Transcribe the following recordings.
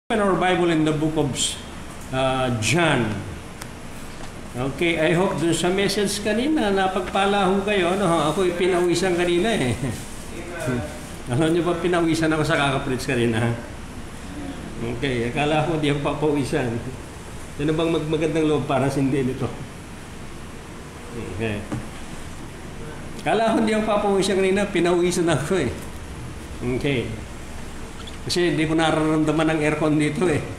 Open our Bible in the book of John. Okay, I hope dun sa message kanina, napagpala ho kayo. Ano, ako pinawisan kanina eh. Alam niyo ba, pinawisan ako sa kakaprits kanina? Okay, akala ko di ako papawisan. Sino bang magandang loob para hindi nito? Okay. Akala ko di ako papawisan kanina, pinawisan ako eh. Okay. Kasi hindi ko nararamdaman ng aircon dito eh.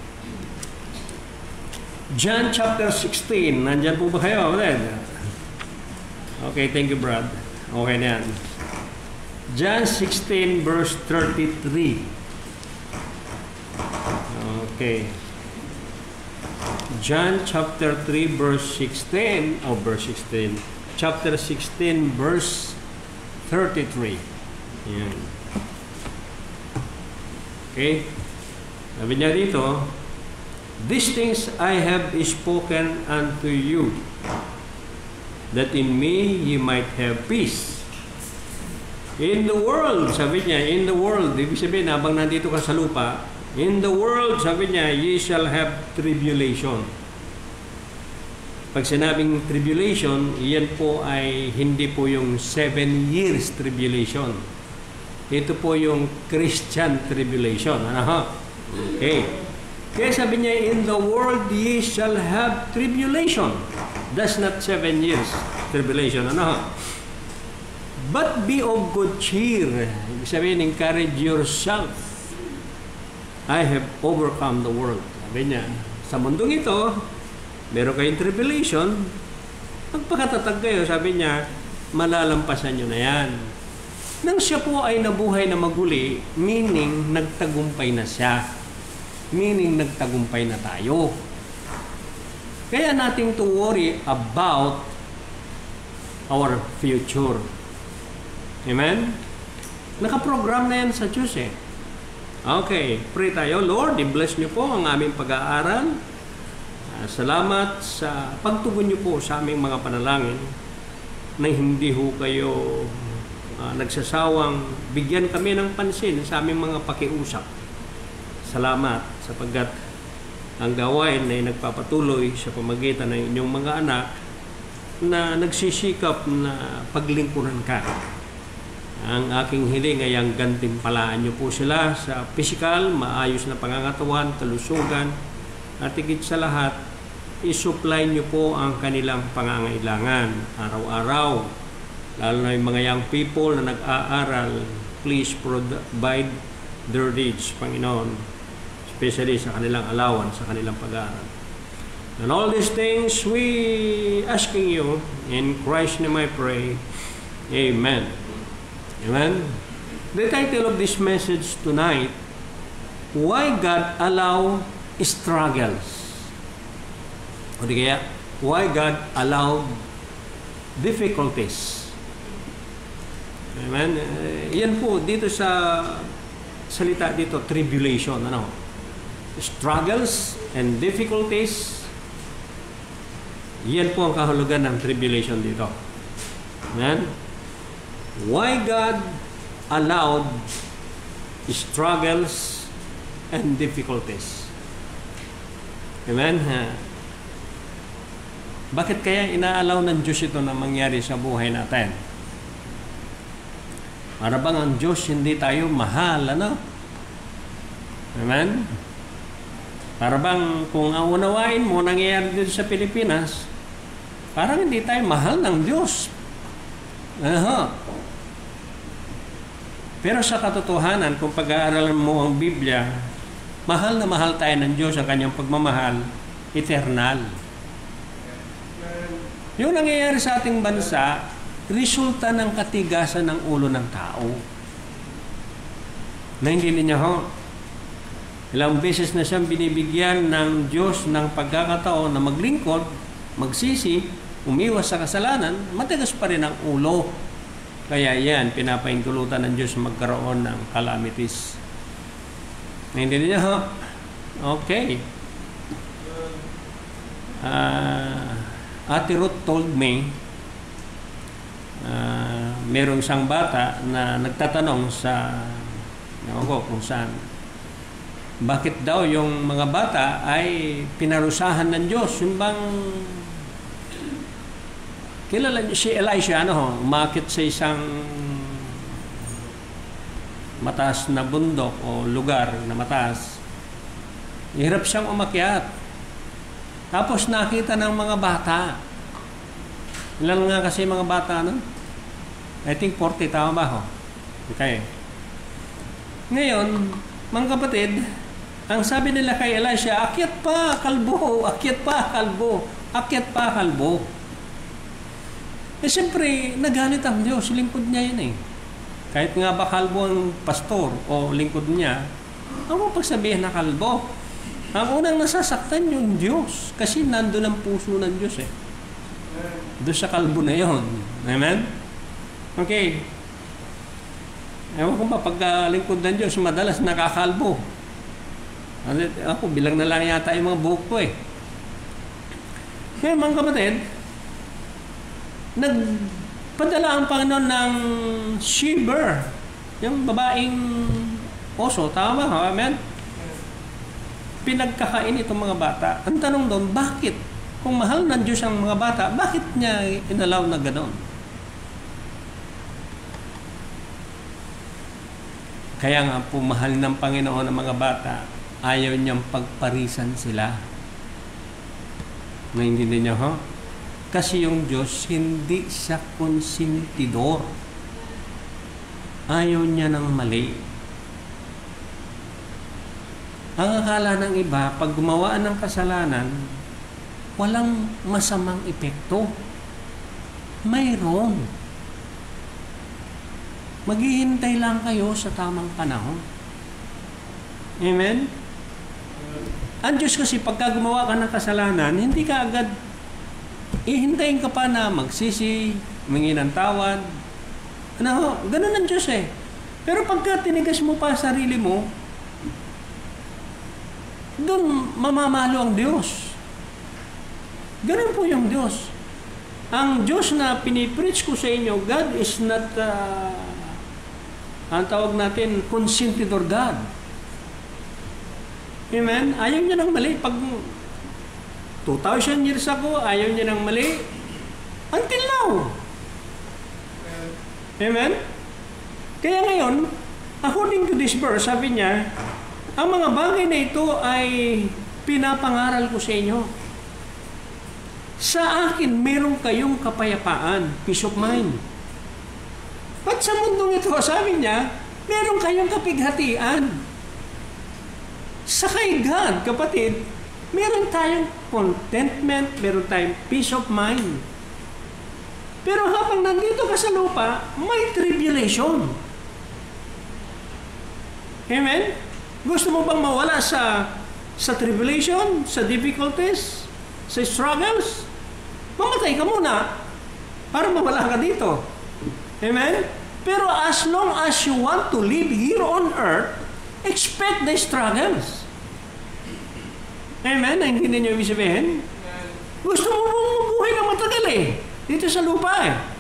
John chapter 16. Nandyan po ba kayo? Okay, thank you, Brad. Okay na yan. John 16 verse 33. Okay. John chapter 3 verse 16. Oh, verse 16. Chapter 16 verse 33. Yan. Okay? Sabi niya dito, "These things I have spoken unto you, that in me ye might have peace." In the world, sabi niya, in the world, ibig sabihin, habang nandito ka sa lupa, in the world, sabi niya, ye shall have tribulation. Pag sinabing tribulation, iyan po ay hindi po yung 7 years tribulation. Ito po yung Christian tribulation. Ano? Okay. Kaya sabi niya, in the world ye shall have tribulation. That's not 7 years tribulation. Ano? But be of good cheer. Ibig sabihin, encourage yourself. I have overcome the world. Sabi niya, sa mundong ito, meron kayong tribulation, magpakatatag kayo. Sabi niya, malalampasan nyo na yan. Nang siya po ay nabuhay na maguli, meaning nagtagumpay na siya. Meaning nagtagumpay na tayo. Kaya nating to worry about our future. Amen? Nakaprogram na yan sa Diyos eh. Okay, pray tayo. Lord, i-bless niyo po ang aming pag-aaral. Salamat sa pagtugon niyo po sa aming mga panalangin na hindi ho kayo nagsasawang bigyan kami ng pansin sa aming mga pakiusap. Salamat sapagkat ang gawain ay nagpapatuloy sa pamagitan ng inyong mga anak na nagsisikap na paglingkuran ka. Ang aking hiling ay ang gantimpalaan niyo po sila sa physical, maayos na pangangatawan, kalusugan, at higit sa lahat, isupply niyo po ang kanilang pangangailangan araw-araw. Lalo na yung mga young people na nag-aaral, please provide their needs, Panginoon, especially sa kanilang allowance, sa kanilang pag-aaral. And all these things, we asking you, in Christ's name I pray, Amen. Amen. The title of this message tonight, Why God Allow Struggles. O di kaya, Why God Allowed Difficulties. Amen. Yan po dito sa salita dito, tribulation, ano? Struggles and difficulties. Yan po ang kahulugan ng tribulation dito. Amen. Why God allowed struggles and difficulties. Amen. Bakit kaya inaalaw ng Diyos ito na mangyari sa buhay natin? Para bang ang Diyos hindi tayo mahal, ano? Amen? Para bang kung ang unawain mo nangyayari dito sa Pilipinas, parang hindi tayo mahal ng Diyos. Pero sa katotohanan, kung pag-aaralan mo ang Biblia, mahal na mahal tayo ng Diyos, ang kanyang pagmamahal, eternal. Yung nangyayari sa ating bansa, resulta ng katigasan ng ulo ng tao. Naintindihan niyo ho? Ilang beses na siyang binibigyan ng Diyos ng pagkakataon na maglingkod, magsisi, umiwas sa kasalanan, matigas pa rin ang ulo. Kaya yan, pinapaintulutan ng Diyos magkaroon ng calamities. Naintindihan niyo ho? Okay. Ate Ruth told me, merong isang bata na nagtatanong sa, ewan ko kung saan, bakit daw yung mga bata ay pinarusahan ng Diyos? Yung bang kilala niyo si Elisha, umakit sa isang mataas na bundok o lugar na mataas. Hirap siyang umakyat. Tapos nakita ng mga bata. Ilan nga kasi mga bata, I think 40, tama ba ho? Okay. Ngayon, mga kapatid, ang sabi nila kay Elisha, akyat pa, kalbo, akyat pa, kalbo, akyat pa, kalbo. Siyempre, nagalit ang Diyos, lingkod niya yun Kahit nga ba kalbo ang pastor o lingkod niya, ano pagsabihin na kalbo? Ang unang nasasaktan yung Diyos, kasi nandun ang puso ng Diyos Doon sa kalbo na yon. Amen? Okay. Ewan ko ba, pagkalingkod ng Diyos, madalas nakakalbo. Ako, bilang na lang yata yung mga buhok ko Kaya mga kapatid, nagpadala ang Panginoon ng she-bear, yung babaeng oso, tama ba? Amen? Pinagkakain itong mga bata. Ang tanong doon, bakit? Kung mahal ng Diyos ang mga bata, bakit niya inalaw na gano'n? Kaya nga po, mahal ng Panginoon ang mga bata, ayaw niyang pagparisan sila. Naintindihan niyo, Kasi yung Diyos, hindi siya konsentidor. Ayaw niya ng mali. Ang akala ng iba, pag gumawa ng kasalanan, walang masamang epekto. Mayroon. Maghihintay lang kayo sa tamang panahon. Amen? Ang Diyos kasi pagka gumawa ka ng kasalanan, hindi ka agad ihintayin ka pa na magsisi, humingi ng tawad. Ganun ang Diyos Pero pagka tinigas mo pa sarili mo, doon mamamalo ang Diyos. Ganun po yung Diyos. Ang Diyos na pinipreach ko sa inyo, God is not, ang tawag natin, consentidor God. Amen? Ayaw niya ng mali. Pag 2,000 years ago, ayaw niya ng mali. Until now. Amen? Kaya ngayon, according to this verse, sabi niya, ang mga bagay na ito ay pinapangaral ko sa inyo. Sa akin, meron kayong kapayapaan, peace of mind. At sa mundong ito, sabi niya, meron kayong kapighatian. Sa kay God, kapatid, meron tayong contentment, meron tayong peace of mind. Pero habang nandito ka sa lupa, may tribulation. Amen? Gusto mo bang mawala sa tribulation, sa difficulties, sa struggles? Mamatay ka muna para mawala ka dito. Amen? Pero as long as you want to live here on earth, expect the struggles. Amen? Naintindihan niyo ibig sabihin? Gusto mo mong mabuhay na matagal dito sa lupa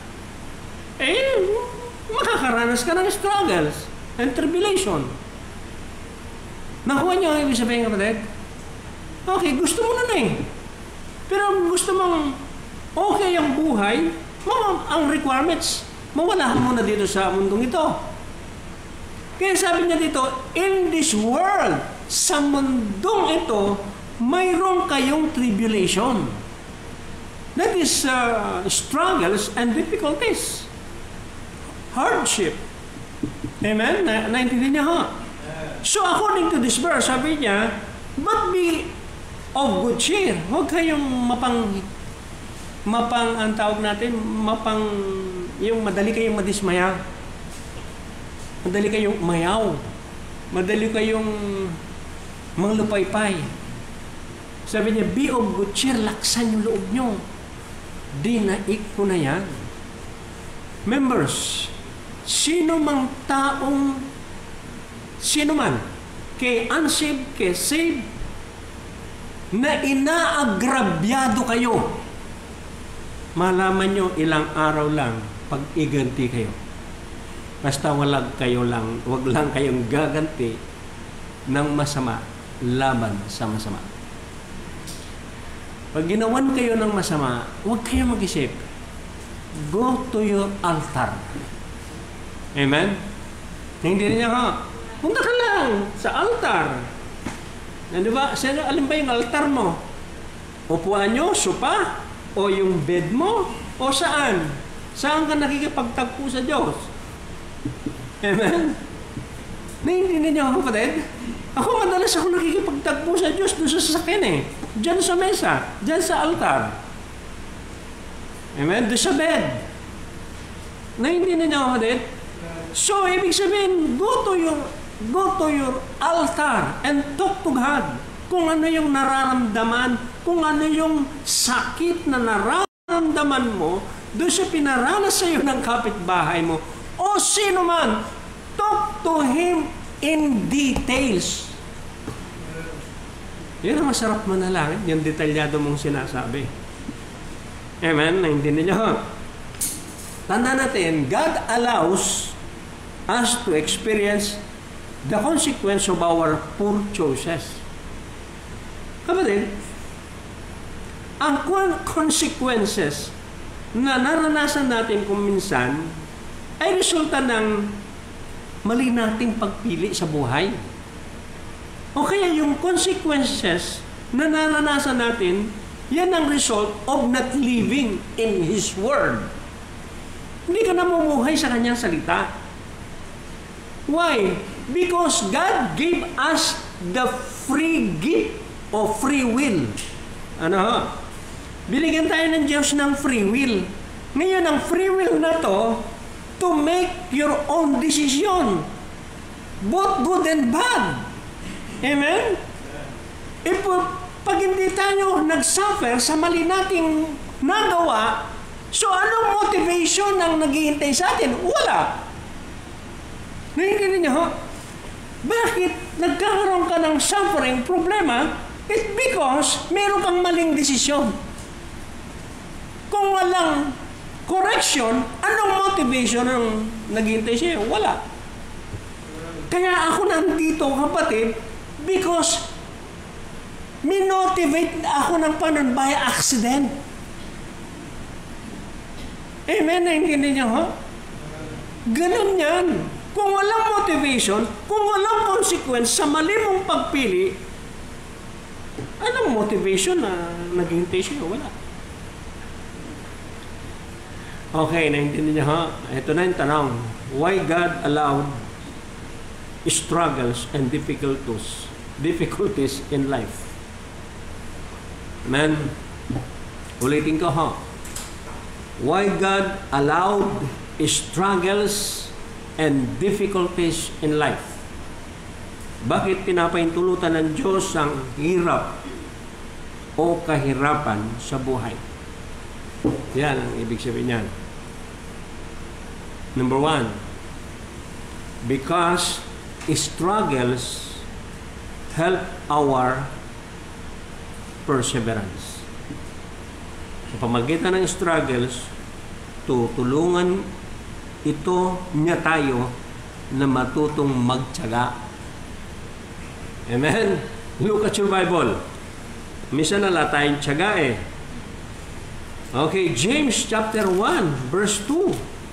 makakaranas ka ng struggles and tribulation. Nakuha niyo ang ibig sabihin, kapatid? Okay, gusto mo na Pero gusto mong okay ang buhay, ang requirements, mawala mo na dito sa mundong ito. Kaya sabi niya dito, in this world, sa mundong ito, mayroon kayong tribulation. That is struggles and difficulties. Hardship. Amen? Naintindihan niya So according to this verse, sabi niya, but be of good cheer. Huwag kayong ang tawag natin, yung madali kayong madismaya. Madali kayong mayaw. Madali kayong manglupaypay. Sabi niya, be of good cheer, laksan yung loob nyo. Dinaik ko na yan. Members, sino man, kay unsaved, kay saved, na inaagrabyado kayo, malaman nyo ilang araw lang pag-iganti kayo. Basta wag lang kayong gaganti ng masama laban sa masama. Pag ginawan kayo ng masama, huwag kayo mag-isip. Go to your altar. Amen? Hindi niya punta ka lang sa altar. Di ba? Alin ba yung altar mo? Upuan nyo, sopa? O yung bed mo? O saan? Saan ka nakikipagtagpo sa Diyos? Amen? Naiintindihan niyo ako, kapatid? Ako madalas ako nakikipagtagpo sa Diyos doon sa sasakyan eh. Diyan sa mesa, diyan sa altar. Amen? Doon sa bed. Naiintindihan niyo ako, kapatid? So, ibig sabihin, go to your altar and talk to God. Kung ano yung nararamdaman, kung ano yung sakit na nararamdaman mo, doon siya pinaranas sa iyo ng kapitbahay mo, o sino man, talk to him in details. Yan ang masarap manalangin, yung detalyado mong sinasabi. Amen? Naintindihan niyo? Tanda natin, God allows us to experience the consequence of our poor choices. Kapatid, ang consequences na naranasan natin kung minsan ay resulta ng mali nating pagpili sa buhay. O kaya yung consequences na naranasan natin, yan ang result of not living in His Word. Hindi ka namumuhay sa Kanyang salita. Why? Because God gave us the free gift o free will. Binigyan tayo ng Diyos ng free will. Ngayon, ang free will na to make your own decision. Both good and bad. Amen? Pag hindi tayo nag-suffer sa mali nating nagawa, so anong motivation ang naghihintay sa atin? Wala. Naiintindihan niyo? Bakit nagkakaroon ka ng suffering, problema? It's because meron kang maling desisyon. Kung walang correction, anong motivation ang naghihintay sa'yo? Wala. Kaya ako nandito, kapatid, because minotivate ako ng panon by accident. Amen? Naiintindihan niyo? Ganun yan. Kung walang motivation, kung walang consequence sa mali mong pagpili, anong motivation na naghihintay siya? Wala. Okay, naintindihan niya ha? Ito na yung tanong. Why God allowed struggles and difficulties in life? Amen? Ulitin ko ha? Why God allowed struggles and difficulties in life? Bakit pinapahintulutan ng Diyos ang hirap o kahirapan sa buhay? Yan ang ibig sabihin niyan. Number 1, because struggles help our perseverance. Sa pamagitan ng struggles, tutulungan ito niya tayo na matutong magtiyaga. Amen? Look at your Bible. Minsan na tayong tiyaga eh. Okay, James chapter 1, verse 2.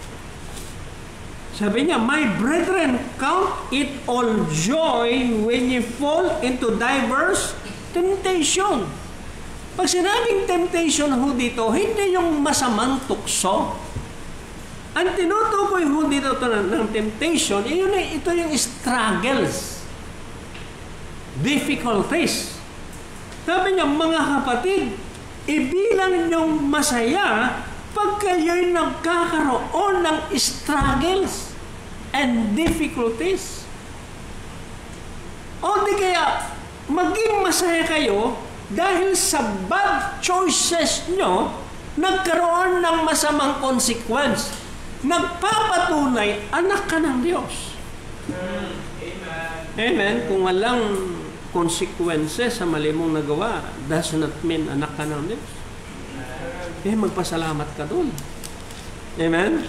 Sabi niya, my brethren, count it all joy when you fall into diverse temptation. Pag sinabing temptation ho dito, hindi yung masamang tukso. Ang tinutukoy ho dito ng temptation, ito yung struggles, difficulties. Sabi niya, mga kapatid, ibilang niyong masaya pag kayo'y nagkakaroon ng struggles and difficulties. O di kaya, maging masaya kayo dahil sa bad choices nyo, nagkaroon ng masamang consequence. Nagpapatunay, anak ka ng Diyos. Amen. Amen. Kung walang consequences sa mali mong nagawa, does not mean anak ka ng Diyos. Magpasalamat ka doon. Amen?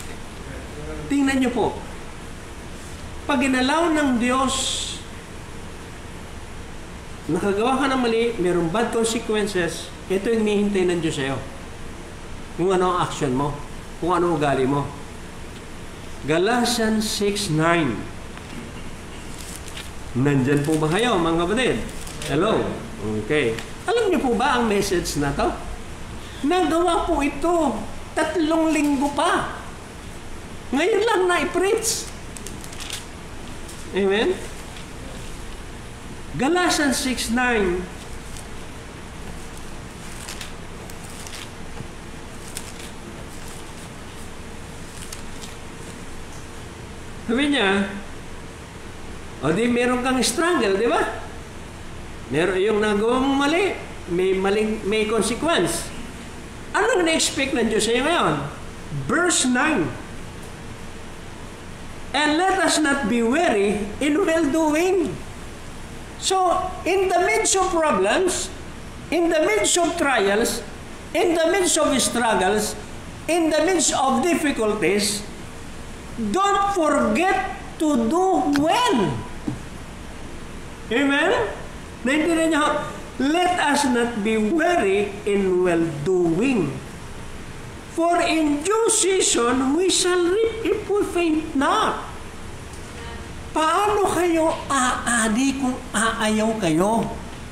Tingnan niyo po. Pag inalaw ng Diyos nakagawa ka ng mali, mayroong bad consequences, ito yung hinihintay ng Diyos sa'yo. Kung ano ang action mo, kung ano ugali mo. Galatians 6:9. Nandyan po ba kayo, mga kapatid? Hello? Okay. Alam niyo po ba ang message na to? Nagawa po ito 3 linggo pa. Ngayon lang na-preach. Amen? Galatians 6:9. Sabi niya, o di meron kang struggle, di ba? Meron yung nagawa mong mali, may consequence. Anong na-expect ng Diyos sa'yo ngayon? Verse 9. And let us not be weary in well-doing. So, in the midst of problems, in the midst of trials, in the midst of struggles, in the midst of difficulties, don't forget to do well. Amen? Naintindihan niyo? Let us not be weary in well-doing. For in due season, we shall reap if we faint not. Paano kayo aadi kung aayaw kayo?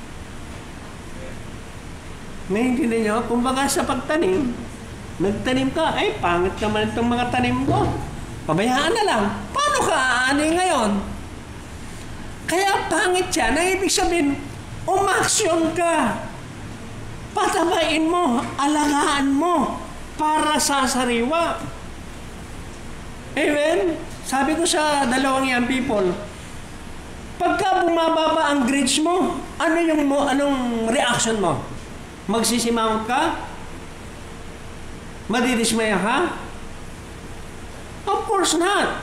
Naintindihan niyo? Kumbaga sa pagtanim, nagtanim ka, ay pangit naman itong mga tanim ko. Pabayaan na lang. Paano ka aani ngayon? Kaya pangit siya. Na ibig sabihin, umaksyon ka. Patabain mo, alagaan mo, para sa sariwa. Amen? Sabi ko sa 2 young people, pagka bumababa ang grades mo, anong reaction mo? Magsisimangot ka? Madidismaya ka? Of course not.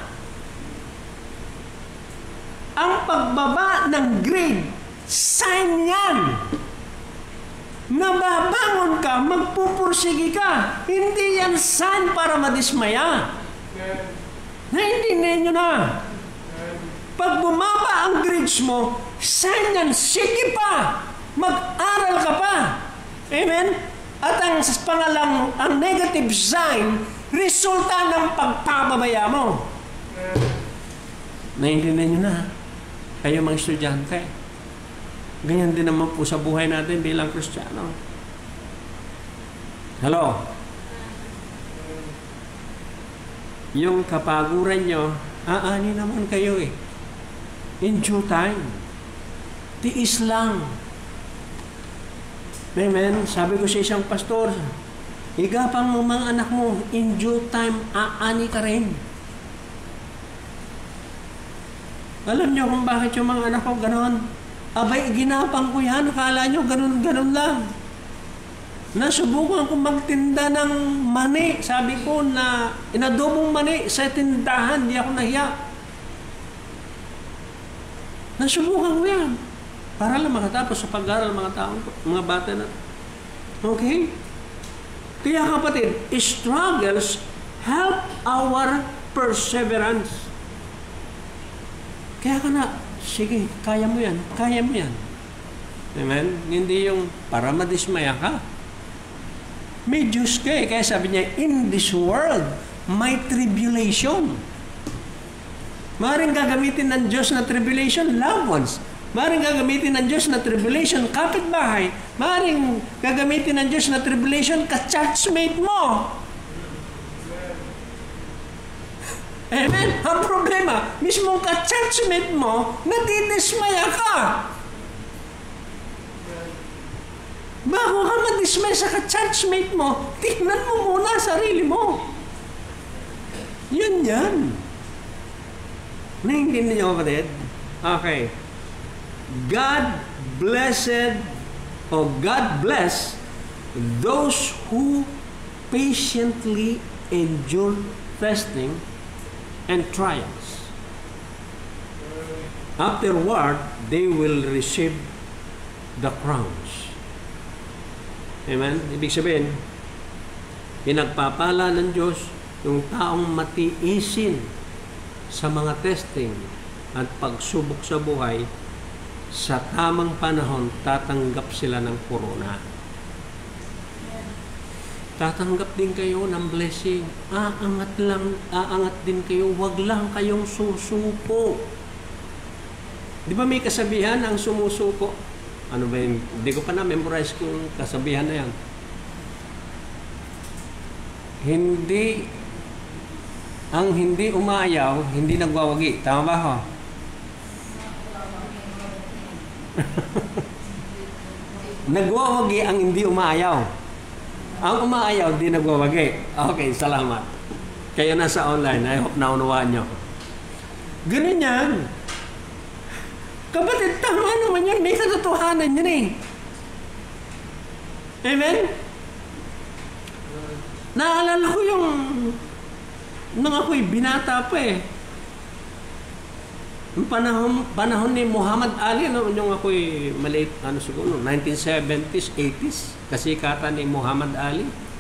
Ang pagbaba ng grade, sign yan. Nababangon ka, magpupursige ka. Hindi yan sign para madismaya. Naintindihan nyo na. Pag bumaba ang grades mo, sign yan, sige pa. Mag-aral ka pa. Amen? At ang negative sign, resulta ng pagpapabaya mo. Naintindihan nyo na. Kayo mga estudyante. Ganyan din naman po sa buhay natin bilang Kristiyano. Hello? Yung kapaguran nyo, aani naman kayo eh. In due time. Tiis lang. Amen? Sabi ko sa isang pastor, igapang mo mga anak mo, in due time, aani ka rin. Alam niyo kung bakit yung mga anak ko ganon? Abay, ginapang ko yan. Akala nyo, ganon lang. Nasubukan ko magtinda ng mani. Sabi ko na inadobong mani sa tindahan. Di ako nahiya. Nasubukan ko yan. Para lang makatapos sa pag-aaral mga bata na. Okay? Kaya kapatid, struggles help our perseverance. Kaya ka na, sige, kaya mo yan. Amen? Hindi yung para madismaya ka. May Diyos ka eh. Kaya sabi niya, in this world, may tribulation. Maaaring gagamitin ng Diyos na tribulation, loved ones. Maaaring gagamitin ng Diyos na tribulation, kapitbahay. Maaaring gagamitin ng Diyos na tribulation, ka-churchmate mo. Amen? Ang problema, mismong ka-churchmate mo, nadidismaya ka. Bago ka madismaya sa ka-churchmate mo, tingnan mo muna sarili mo. Yan. Naiintindihan niyo, kapatid? Okay. God bless those who patiently endure testing and trials. Afterward, they will receive the crowns. Amen? Ibig sabihin, pinagpapala ng Diyos yung taong matiisin sa mga testing at pagsubok sa buhay sa tamang panahon, tatanggap sila ng corona. Tatanggap din kayo ng blessing. Aangat din kayo. Huwag lang kayong susuko. Di ba may kasabihan ang sumusuko? Ano ba yun? Hindi ko pa na-memorize kung kasabihan na yan. Ang hindi umayaw, hindi nagwawagi. Tama ba ho? Nagwawagi ang hindi umaayaw. Ang umaayaw, di nagwawagi. Okay, salamat. Kayo nasa online, I hope naunawaan nyo. Ganun yan. Kapatid, tama naman yan. May katotohanan yan eh. Amen? Naalala ko yung nung ako'y binata pa eh. Yung panahon ni Muhammad Ali, no, yung ako'y maliit, siguro, 1970s, 80s, kasikatan ni Muhammad Ali.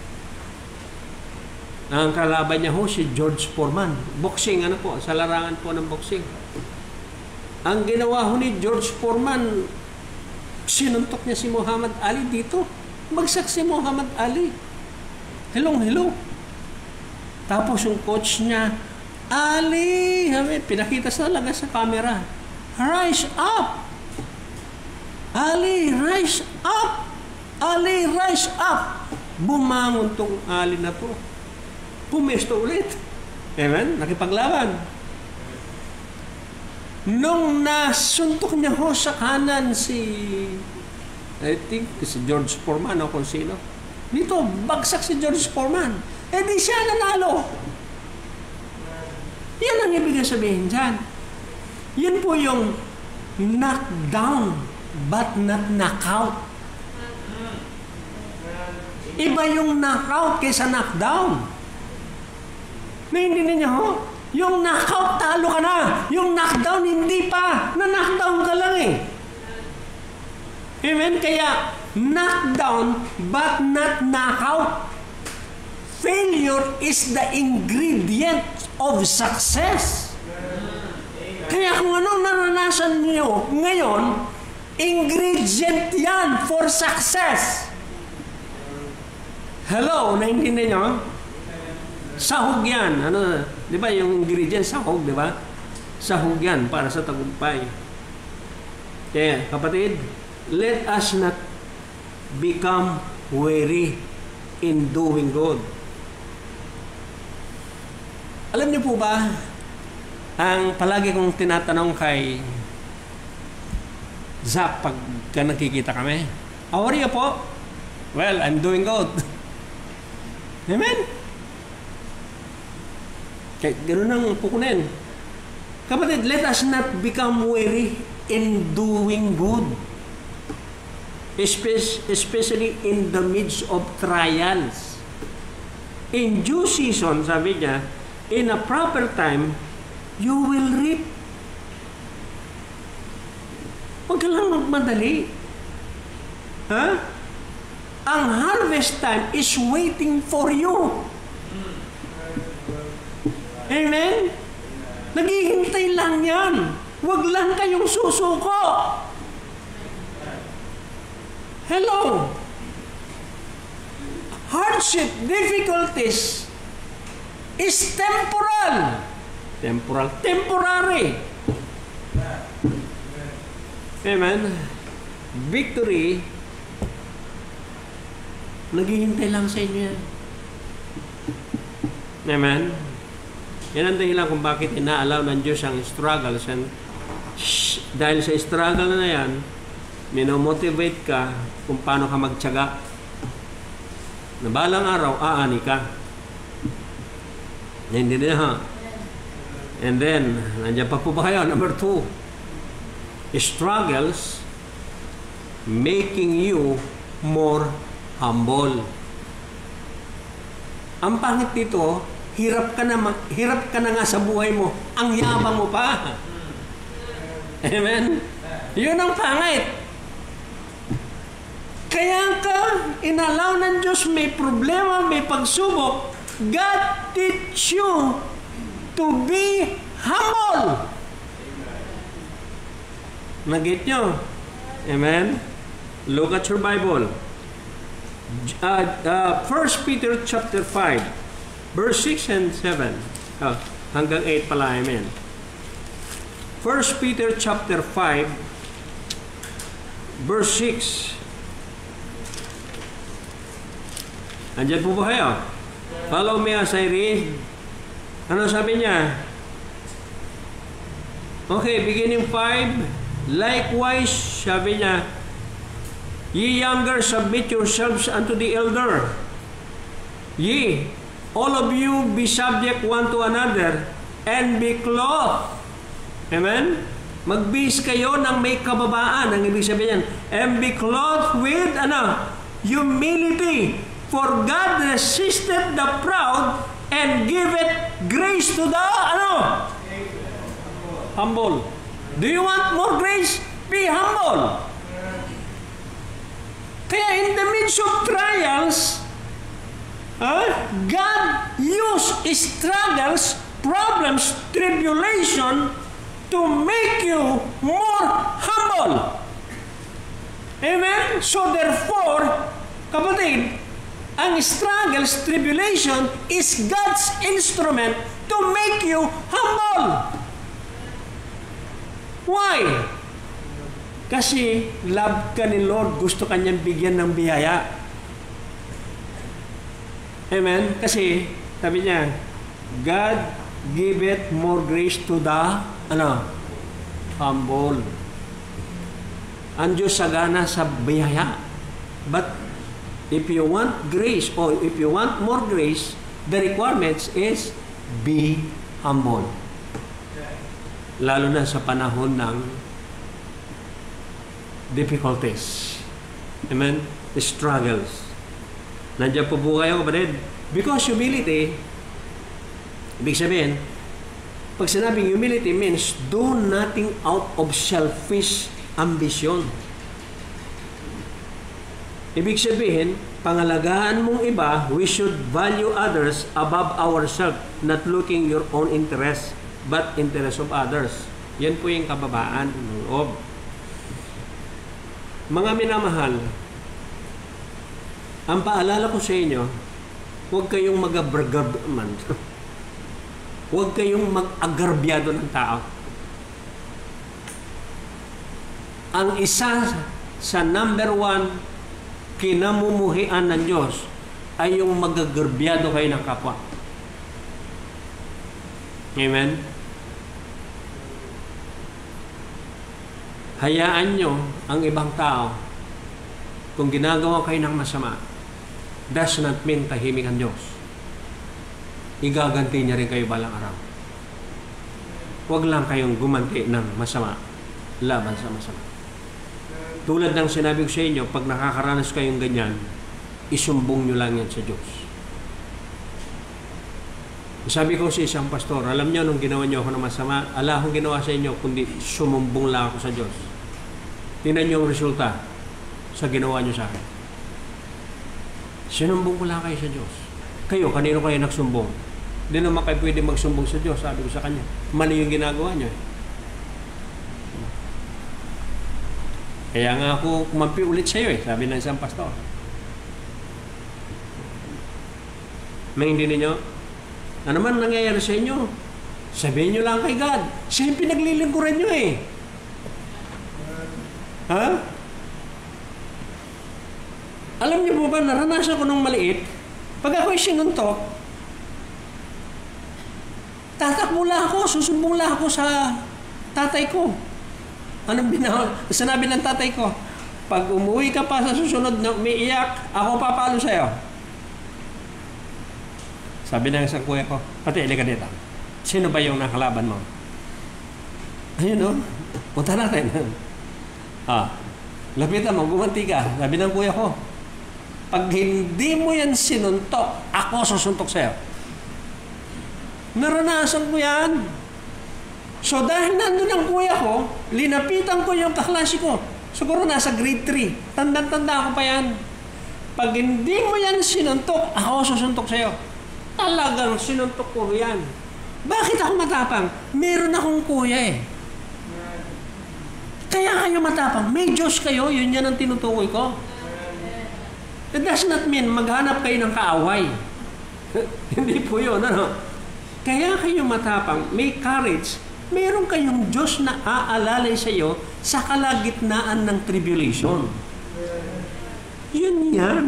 Ang kalaban niya ho, si George Foreman. Boxing, sa larangan po ng boxing. Ang ginawa ho ni George Foreman, sinuntok niya si Muhammad Ali dito. Bagsak si Muhammad Ali. Hello. Tapos yung coach niya, Ali, pinakita talaga sa camera. Rise up! Ali, rise up! Ali, rise up! Bumangon tong Ali na to. Pumesto ulit. Amen? Nakipaglaban. Nung nasuntok niya ho sa kanan I think si George Foreman o kung sino. Dito, bagsak si George Foreman. Di siya nanalo. Yan ang ibig sabihin dyan. Yan po yung knockdown but not knockout. Iba yung knockout kaysa knockdown. Naintindihan niyo ho? Yung knockout, talo ka na. Yung knockdown, hindi pa. Na-knockdown ka lang eh. Amen? Kaya, knockdown but not knockout. Failure is the ingredient of success. Kaya kung anong naranasan niyo ngayon, ingredient yan for success. Hello, naintindihan niyo? Sahog yan. Di ba yung ingredient sahog, di ba? Sahog yan para sa tagumpay. Kaya, kapatid, let us not become weary in doing good. Alam niyo po ba, ang palagi kong tinatanong kay Zach pagka nakikita kami, how are you po? Well, I'm doing good. Amen? Kaya ganoon ang pukunin. Kapatid, let us not become weary in doing good. Especially in the midst of trials. In due season, sabi niya, in a proper time, you will reap. Huwag ka lang magmadali. Ha? Ang harvest time is waiting for you. Amen? Naghihintay lang yan. Huwag lang kayong susuko. Hello? Hardship, difficulties, is temporal. Temporary. Amen. Victory, naghihintay lang sa inyo yan. Amen. Yan ang dahilan kung bakit inaalaw ng Diyos ang struggles. And dahil sa struggle na yan, minomotivate ka kung paano ka magtiyaga. Na balang araw, aani ka. Hindi na ha. And then, nandiyan pa po ba kayo? Number 2, struggles making you more humble. Ang pangit dito, hirap ka na nga sa buhay mo. Ang yabang mo pa. Amen? Yun ang pangit. Kaya ka inalaw ng Diyos may problema, may pagsubok. God teach you to be humble. Nag-get nyo? Amen? Look at your Bible. 1 Peter chapter 5, verse 6 and 7. Hanggang 8 pala, amen. 1 Peter chapter 5, verse 6. Andiyan po ba kayo? Follow me as I read. Ano sabi niya? Okay, beginning 5. Likewise, sabi niya, ye younger, submit yourselves unto the elder. Ye, all of you, be subject one to another, and be clothed. Amen? Magbihis kayo ng may kababaan. Ang ibig sabihin yan, and be clothed with, humility. For God resisted the proud, and giveth grace to the, humble. Do you want more grace? Be humble. Kaya in the midst of trials, God used struggles, problems, tribulation to make you more humble. Amen? So therefore, kapatid, ang struggles, tribulation is God's instrument to make you humble. Why? Kasi love ka ni Lord, gusto kanyang bigyan ng biyaya. Amen? Kasi, sabi niya, God giveth more grace to the, humble. Ang Diyos sagana sa biyaya. But, if you want grace, or if you want more grace, the requirements is be humble. Lalo na sa panahon ng difficulties. Amen? The struggles. Nandiyan po kayo, kapatid. Because humility, ibig sabihin, pag sinabing humility means do nothing out of selfish ambition. Ibig sabihin, pangalagaan mong iba, we should value others above ourselves, not looking your own interest, but interest of others. Yan po yung kababaan ng loob. Mga minamahal, ang paalala ko sa inyo, huwag kayong huwag kayong mag-agarbyado ng tao. Ang isa sa number 1 kinamumuhian ng Diyos ay yung mag-agarbyado kayo ng kapwa. Amen? Hayaan nyo ang ibang tao kung ginagawa kayo ng masama, does not mean tahimik ang Diyos. Igaganti niya rin kayo balang araw. Huwag lang kayong gumanti ng masama laban sa masama. Tulad ng sinabi ko sa inyo, pag nakakaranas kayong ganyan, isumbong nyo lang yan sa Diyos. Sabi ko sa isang pastor, alam niyo nung ginawa niyo ako ng masama, ala akong ginawa sa inyo, kundi sumumbong lang ako sa Diyos. Tingnan niyo ang resulta sa ginawa niyo sa akin. Sinumbong ko lang kayo sa Diyos. Kayo, kanino kayo nagsumbong? Hindi naman kayo pwede magsumbong sa Diyos, sabi ko sa kanya. Mali yung ginagawa niyo. Kaya nga ako kumampi ulit sa iyo sabi ng isang pastor. Maintindihan niyo? Ano man nangyayari sa inyo, sabihin nyo lang kay God. Siya yung pinaglilingkuran nyo Ha? Alam niyo po ba, naranasan ko nung maliit, pag ako'y sinuntok, tatakbo lang ako, susumbong lang ako sa tatay ko. Sinabi ng tatay ko, pag umuwi ka pa sa susunod na umiiyak, ako papalo sa'yo. Sabi ng isang kuya ko, pati, ilika dito. Sino ba yung nakalaban mo? Ayun punta natin. Lapitan mo, gumanti ka. Sabi ng kuya ko, pag hindi mo yan sinuntok, ako susuntok sa'yo. Naranasan ko yan. So dahil nandun ang kuya ko, linapitan ko yung kaklase ko. Siguro nasa grade 3. Tanda-tanda ko pa yan. Pag hindi mo yan sinuntok, ako susuntok sa'yo. Talagang sinuntok ko yan. Bakit ako matapang? Meron akong kuya Kaya kayo matapang. May Diyos kayo, yun yan ang tinutukoy ko. It does not mean maghanap kayo ng kaaway. Hindi po yun, ano? Kaya kayo matapang, may courage, meron kayong Diyos na aalalay sa iyo sa kalagitnaan ng tribulation. Yun yan.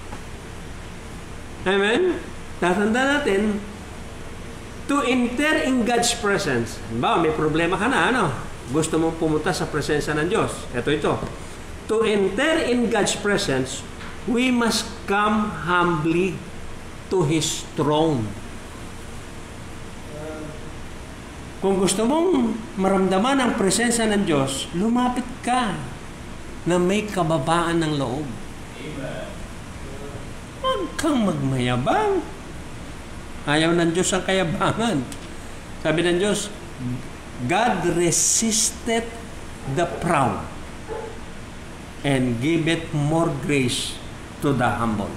Amen? Tatanda natin, to enter in God's presence. Ba, may problema ka na, ano? Gusto mong pumunta sa presensya ng Diyos. Ito. To enter in God's presence, we must come humbly to His throne. Kung gusto mong maramdaman ang presensya ng Diyos, lumapit ka na may kababaan ng loob. Huwag kang magmayabang. Ayaw ng Diyos ang kayabangan. Sabi ng Diyos, God resisted the proud and giveth more grace to the humble.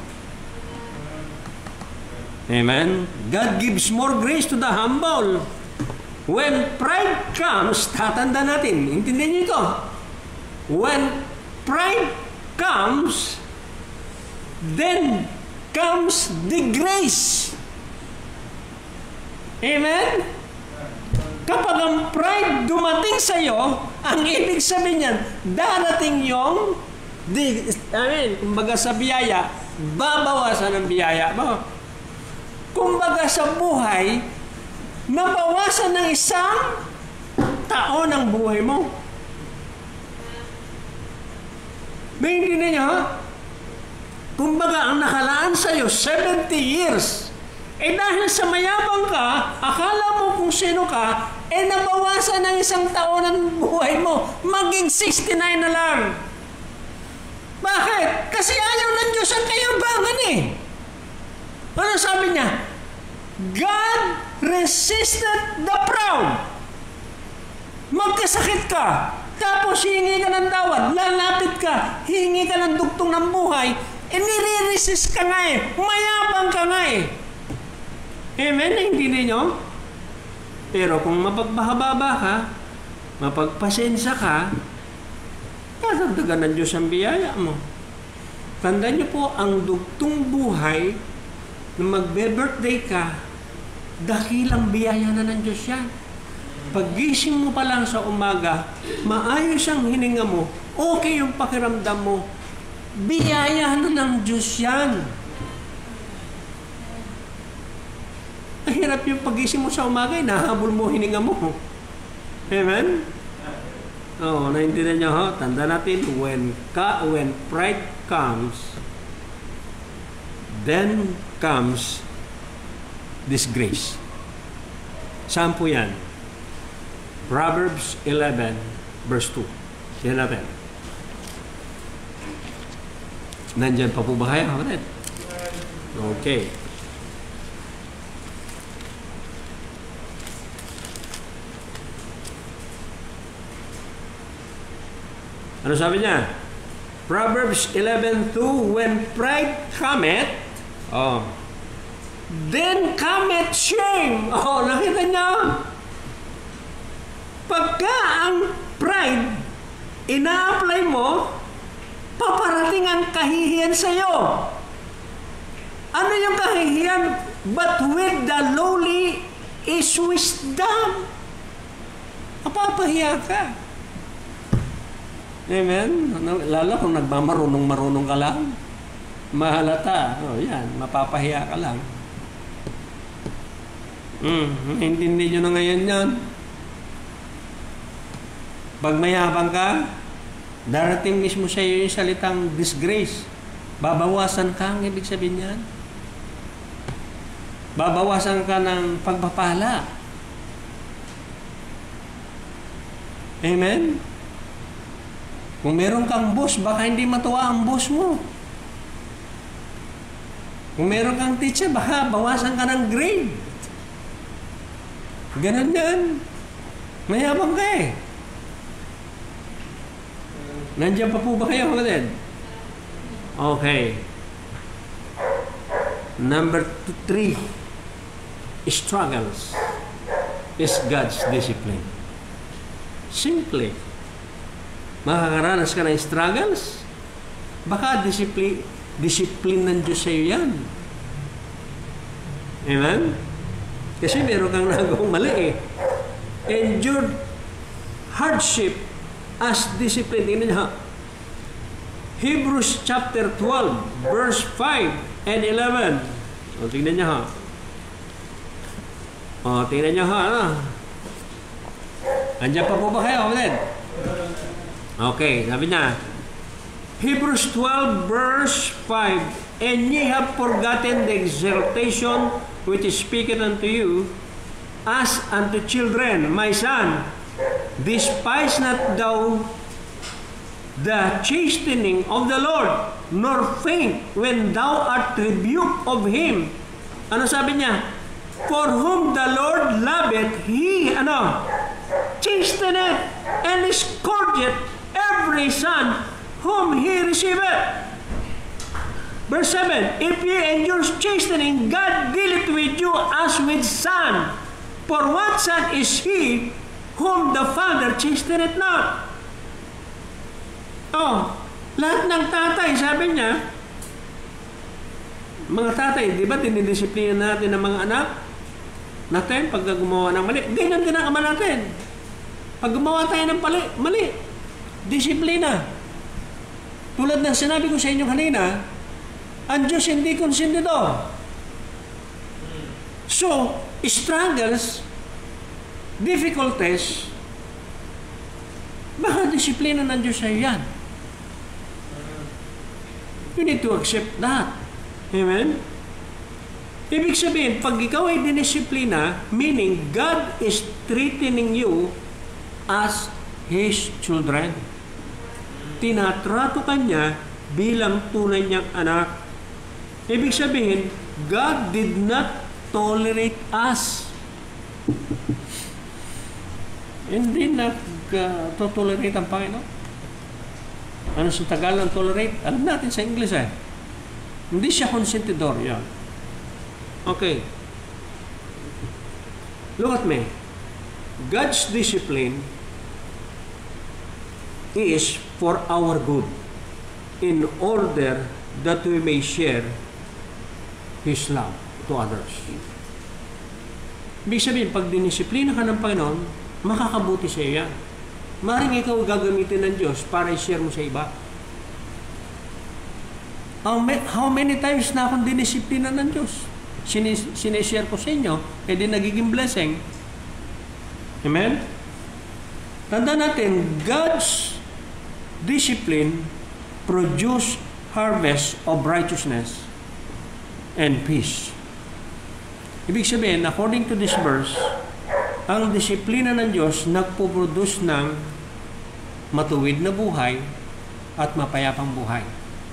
Amen? God gives more grace to the humble. When pride comes, tatanda natin, intindihin niyo ito. When pride comes, then comes the grace. Amen? Kapag ang pride dumating sa iyo, ang ibig sabihin niyan, darating yung, kumbaga sa biyaya, babawasan ang biyaya mo. Kumbaga sa buhay, nabawasan ng isang taon ang buhay mo. Maintindihan niyo, ha? Kumbaga, ang nakalaan sa iyo, 70 years. Dahil sa mayabang ka, akala mo kung sino ka, nabawasan ng isang taon ang buhay mo. Maging 69 na lang. Bakit? Kasi ayaw ng Diyos ang kayabangan eh. Ano sabi niya? God resisted the proud. Magkasakit ka, tapos hingi ka ng tawad, lalapit ka, hingi ka ng dugtong ng buhay, nire-resist ka nga eh, mayabang ka nga eh. Amen? Naintindihan nyo? Pero kung mapagbahababa ka, mapagpasensya ka, tatagdagan ng Diyos ang biyaya mo. Tandaan nyo po, ang dugtong buhay na magbe-birthday ka, dakilang biyaya na ng Diyos yan. Paggising mo pa lang sa umaga, maayos ang hininga mo, okay yung pakiramdam mo, biyaya na ng Diyos yan. Ang hirap yung pagising mo sa umaga, nahabol mo hininga mo. Amen? Oo, naintindihan niyo ho? Tanda natin, when pride comes, then comes disgrace. Saan po yan? Proverbs 11, verse 2. Yan natin. Nandyan pa po ba kayo, kapatid? Okay. Ano sabi niya? Proverbs 11:2, when pride cometh, then cometh shame. Nakita niyo? Pagka ang pride ina-apply mo, paparating ang kahihiyan sa iyo. Ano yung kahihiyan? But with the lowly is wisdom. Mapapahiya ka. Amen? Lalo kung nagmamarunong ka lang, mahalata. Yan, mapapahiya ka lang. Hindi nyo na ngayon yan. Pag mayabang ka, darating mismo sa iyo yung salitang disgrace. Babawasan ka, ang ibig sabihin yan. Babawasan ka ng pagpapala. Amen? Kung meron kang boss, baka hindi matuwa ang boss mo. Kung meron kang teacher, baka bawasan ka ng grade. Ganun yan. Mayabang ka eh. Nandiyan pa po ba kayo, kapatid? Okay. Number 3, struggles is God's discipline. Simply, makakaranas ka ng struggles, baka discipline ng Diyos sa iyo yan. Amen? Kasi meron kang nagawang mali eh. Endured hardship as discipline. Tingnan niyo ha. Hebrews chapter 12, verse 5 and 11. O, tingnan niyo ha. O, tingnan niyo ha. Andiyan pa po ba kayo? Okay, sabi niya. Hebrews 12, verse 5. And ye have forgotten the exhortation which is speaking unto you, as unto children, my son, despise not thou the chastening of the Lord, nor faint when thou art rebuked of Him. Ano sabi niya? For whom the Lord loveth, He, chasteneth and scourgeth every son whom He receiveth. Verse 7, if ye endure chastening, God dealeth with you as with son. For what son is he whom the Father chasteneth not? Oh, lahat ng tatay, sabi niya, mga tatay, di ba dinidisiplina natin ng mga anak natin pag gumawa ng mali? Ganyan din ang ama natin. Pag gumawa tayo ng mali, disiplina. Tulad ng sinabi ko sa inyo kanina, ang Diyos hindi konsentidor. So, struggles, difficulties, baka disiplina ng Diyos sa iyo yan. You need to accept that. Amen? Ibig sabihin, pag ikaw ay dinisiplina, meaning God is treating you as His children. Tinatrato ka niya bilang tunay niyang anak. Ibig sabihin, God did not tolerate us. Hindi nag-tolerate ang Panginoon. Ano sa Tagalog ng tolerate? Alam natin sa English eh. Hindi siya konsentidor. Yan. Okay. Look at me. God's discipline is for our good, in order that we may share His love to others. Ibig sabihin, pag dinisiplina ka ng Panginoon, makakabuti sa iyo yan. Maring ikaw gagamitin ng Diyos para i-share mo sa iba. How many times na akong dinisiplina ng Diyos? Sinishare ko sa inyo, di nagiging blessing. Amen? Tanda natin, God's discipline produce harvest of righteousness and peace. Ibig sabihin, according to this verse, ang disiplina ng Diyos nagpo-produce ng matuwid na buhay at mapayapang buhay.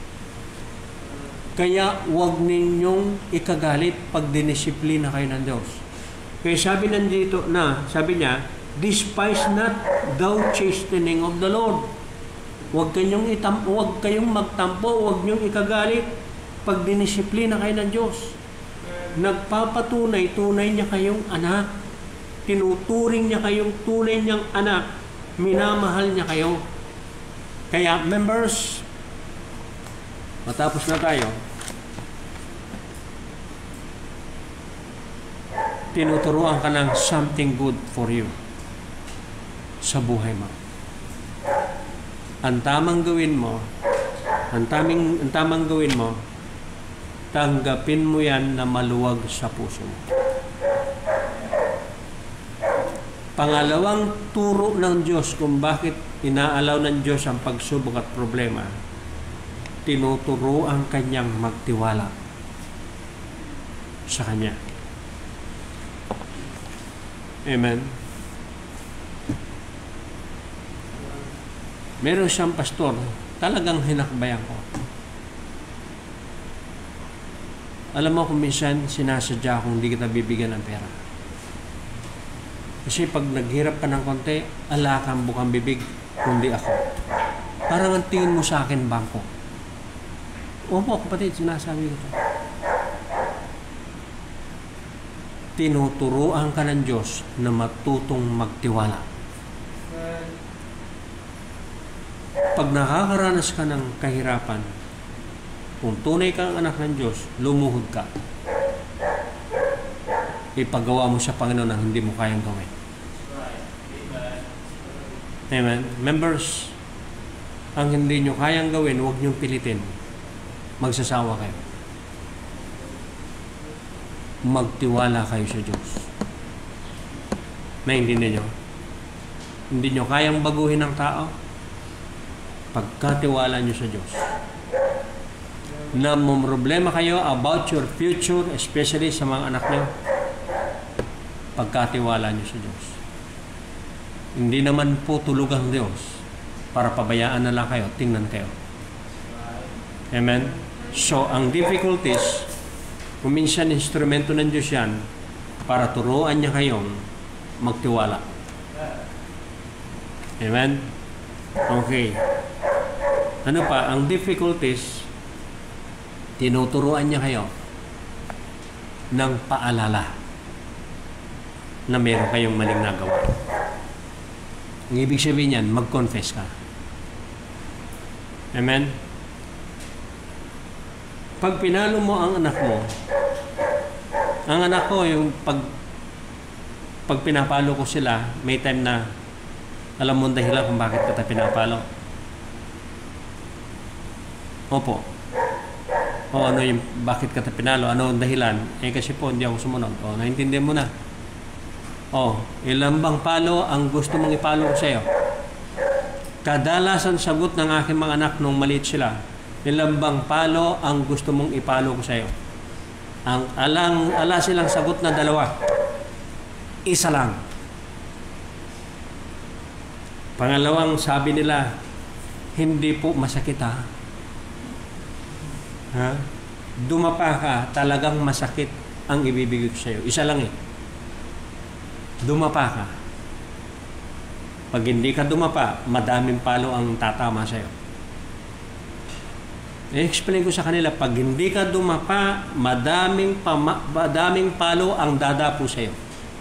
Kaya huwag ninyong ikagalit pag dinisiplina kayo ng Diyos. Kaya sabi niya, despise not thou chastening of the Lord. Huwag kayong magtampo, huwag niyong ikagalit pag dinisiplina kayo ng Diyos. Nagpapatunay niya kayong anak. Tinuturing niya kayong tunay niyang anak. Minamahal niya kayo. Kaya, members, matapos na tayo, tinuturuan ka ng something good for you sa buhay mo. Ang tamang gawin mo, tanggapin mo yan na maluwag sa puso mo. Pangalawang turo ng Diyos kung bakit inaalaw ng Diyos ang pagsubok at problema, tinuturuan kanyang magtiwala sa Kanya. Amen. Meron siyang pastor, talagang hinakbayan ko. Alam mo kung minsan sinasadya kung hindi kita bibigyan ng pera. Kasi pag naghirap ka ng konti, ala kang bukang bibig, kundi ako. Parang ang tingin mo sa akin, bangko. Opo, kapatid, sinasabi ko ito. Tinuturuan ka ng Diyos na matutong magtiwala. pag nakakaranas ka ng kahirapan, kung tunay kang anak ng Diyos, lumuhod ka. Ipagawa mo sa Panginoon ang hindi mo kayang gawin. Amen. Members, ang hindi nyo kayang gawin, huwag nyo pilitin. Magsasawa kayo. Magtiwala kayo sa Diyos. Naintindihan nyo? Hindi nyo kayang baguhin ang tao, pagkatiwala nyo sa Diyos. Na problema kayo about your future, especially sa mga anak nyo, pagkatiwala nyo sa Diyos. Hindi naman po tulog ang Diyos para pabayaan na lang kayo, tingnan kayo. Amen? So, ang difficulties, kuminsan instrumento ng Diyos yan para turuan niya kayong magtiwala. Amen? Okay. Ano pa? Ang difficulties, tinuturuan niya kayo ng paalala na meron kayong maling nagawa. Ang ibig sabihin yan, mag-confess ka. Amen? Pag pinalo mo ang anak mo, ang anak ko, yung pag pinapalo ko sila, may time na alam mo ang dahilan kung bakit kita pinapalo. Opo. O ano yung bakit kita pinalo? Ano ang dahilan? Eh kasi po hindi ako sumunod. O naintindihan mo na. O, ilang bang palo ang gusto mong ipalo ko sa'yo? Kadalasan sagot ng aking mga anak nung maliit sila, ilang bang palo ang gusto mong ipalo ko sa'yo? Ala silang sagot na 2. Isa lang. Pangalawang sabi nila, hindi po masakit ha. Ha? Dumapa ka, talagang masakit ang ibibigay ko sa'yo. Isa lang eh. Dumapa ka. Pag hindi ka dumapa, madaming palo ang tatama sa'yo. I-explain ko sa kanila, pag hindi ka dumapa, madaming palo ang dadapo sa'yo.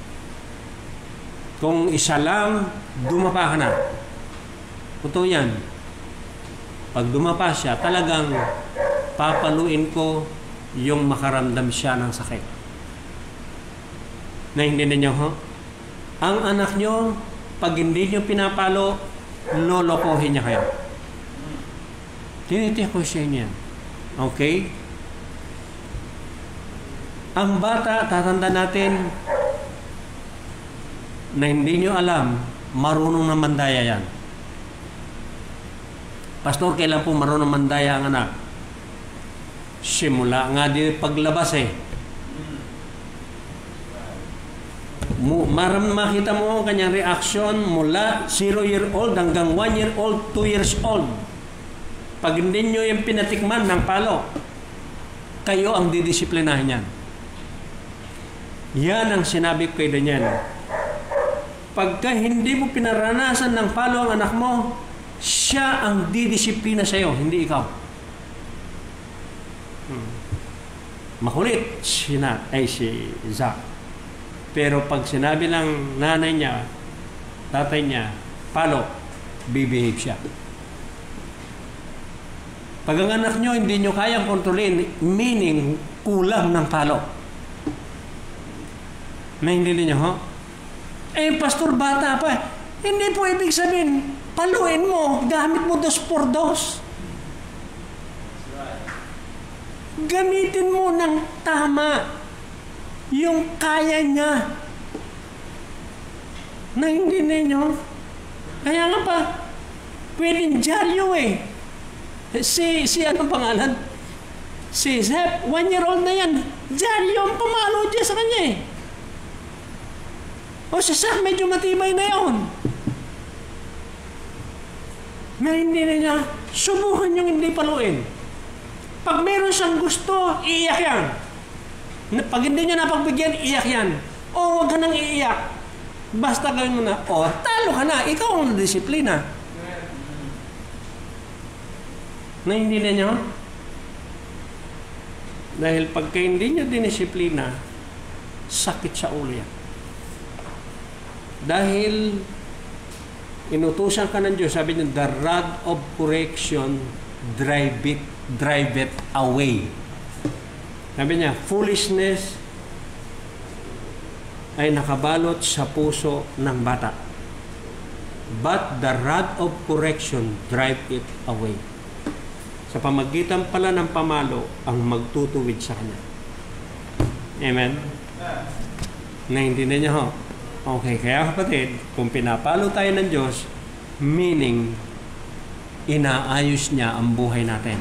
Kung isa lang, dumapa ka na. Totoo yan. Pag dumapa siya, talagang papaluin ko yung makaramdam siya ng sakit. Naintindihan niyo, ho? Ang anak nyo, pag hindi nyo pinapalo, lolokohin niya kayo. Tinitiyak ko siya niyan. Okay? Ang bata, tatanda natin, na hindi nyo alam, marunong na mandaya yan. Pastor, kailan po marunong mandaya ang anak? Simula nga di paglabas eh. Makita mo ang kanyang reaction mula 0-year-old hanggang 1-year-old, 2 years old. Pag hindi nyo yung pinatikman ng palo, kayo ang didisiplinahin yan. Yan ang sinabi ko kay Daniel. Pagka hindi mo pinaranasan ng palo ang anak mo, siya ang didisiplina sa'yo, hindi ikaw. Makulit si Zach. Pero pag sinabi ng nanay niya, tatay niya, palo, bibehave siya. Pag ang anak nyo, hindi nyo kayang kontrolin, meaning, kulang ng palo. Naintindihan nyo, ho? Eh, pastor, bata pa. Hindi po ibig sabihin, paluin mo, gamit mo 2x2. Gamitin mo ng tama yung kaya niya. Naintindihan nyo? Kaya nga pa, pwedeng dyaryo eh. Si anong pangalan? Si Zep, 1-year-old na yan. Dyaryo ang pamalo dyan sa kanya eh. O si Zach, medyo matibay na yun. Naintindihan niya, subukan yung hindi paluin. Pag meron siyang gusto, iiyak yan. Pag hindi niya napagbigyan, iiyak yan. O huwag ka nang iiyak. Basta gawin mo na, o talo ka na, ikaw ang disiplina. Naintindihan niyo? Dahil pagka hindi niyo dinisiplina, sakit sa ulo yan. Dahil Inutusan ka ng Diyos, sabi niya, the rod of correction drive it away. Sabi niya, foolishness ay nakabalot sa puso ng bata. But the rod of correction drive it away. Sa pamagitan pala ng pamalo ang magtutuwid sa kanya. Amen? Naintindihan niyo ho? Okay, kaya kapatid, kung pinapalo tayo ng Diyos, meaning, inaayos niya ang buhay natin.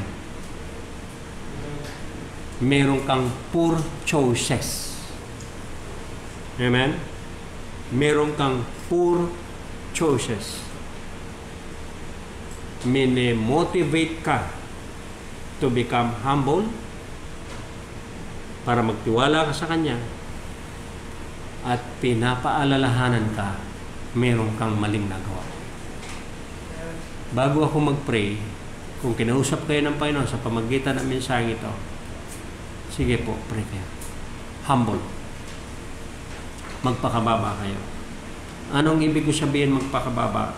Meron kang poor choices. Amen? Meron kang poor choices. Mini-motivate ka to become humble para magtiwala ka sa Kanya at pinapaalalahanan ka meron kang maling nagawa. Bago ako mag-pray, kung kinausap kayo ng Panginoon sa pamagitan ng mensaheng ito, sige po, pray kayo. Humble. Magpakababa kayo. Anong ibig ko sabihin magpakababa?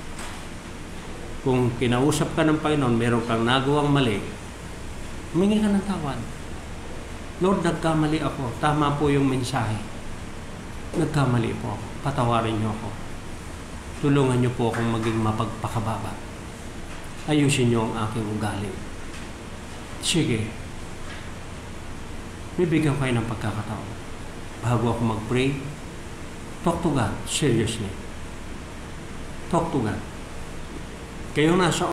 Kung kinausap ka ng Panginoon, meron kang nagawang mali, humingi ka ng tawad. Lord, nagkamali ako. Tama po yung mensahe. Nagkamali po ako. Patawarin niyo ako. Tulungan niyo po akong maging mapagpakababa. Ayusin niyo ang aking ugali. Sige. Bibigyan kayo ng pagkakataon. Bago ako mag-pray, talk to God. Seriously. Talk to God. Kayo nasa